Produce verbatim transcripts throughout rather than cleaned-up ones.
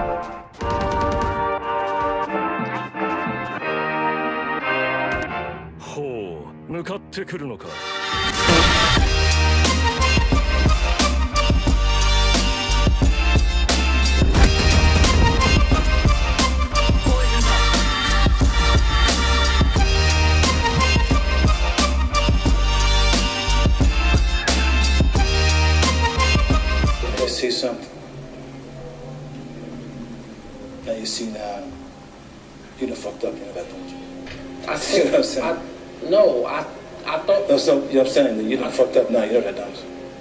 向かってくるのか。 I see something. Now you see now. You done fucked up, you know that, don't you? I see what I'm saying. I, no, I I thought. No, so you know what I'm saying? That you done fucked up now. You know that, don't you?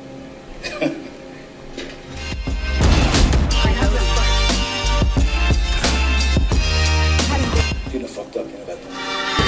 You done fucked up, you know that, don't you?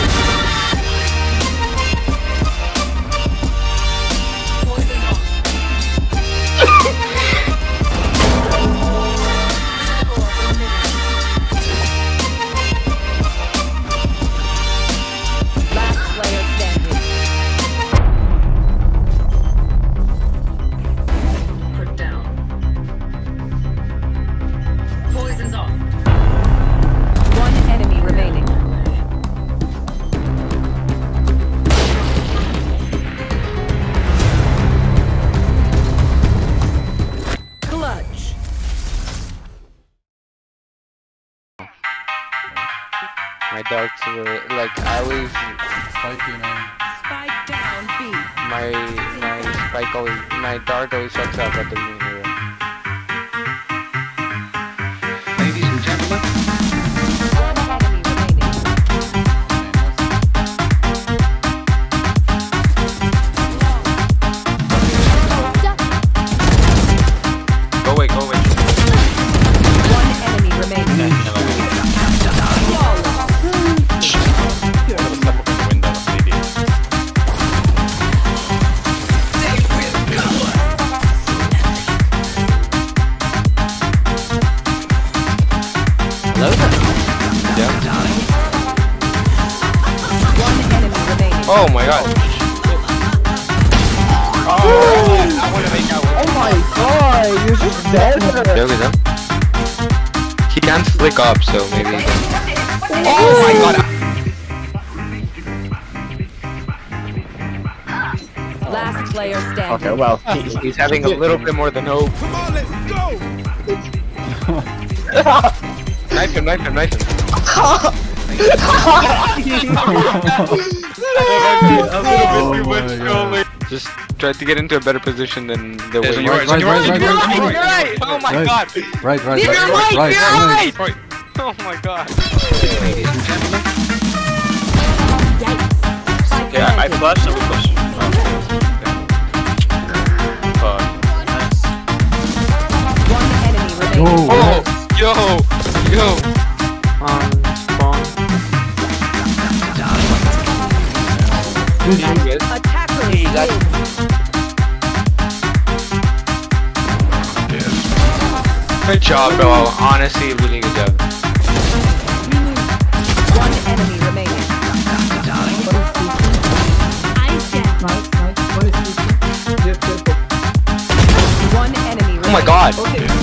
My darks were like I always Spiky man. Spike down B. my my spike always my dark always sucks up at the beginning of the room. Ladies and gentlemen. One enemy remaining. Go away, go away. One enemy remaining. Hello? Yeah. One enemy remaining. Oh my god. Oh, I wanna make out with Oh my god, you're just dead. There we go. He can't flick up, so maybe he can... Oh my god! Last player standing. Okay, well, He's, he's having a little bit more than hope. Come on, let's go. Knife him, knife him, knife him. Just tried to get into a better position than the way You're right, right, right, right, You're right, right, right, you're right! Oh my Right. god! Right, right, You're right, right, right, you're right. right! Oh my god. Ladies and gentlemen. Yeah, I flashed and we pushed. One enemy remaining. Oh, Oh! Yo! Yo! Um, spawn. Attackers win. Good job, bro. Honestly, really good job. One enemy remaining. Ice down. Nice, nice. What is this? Yes, yes. One enemy remaining. Oh my god! Okay.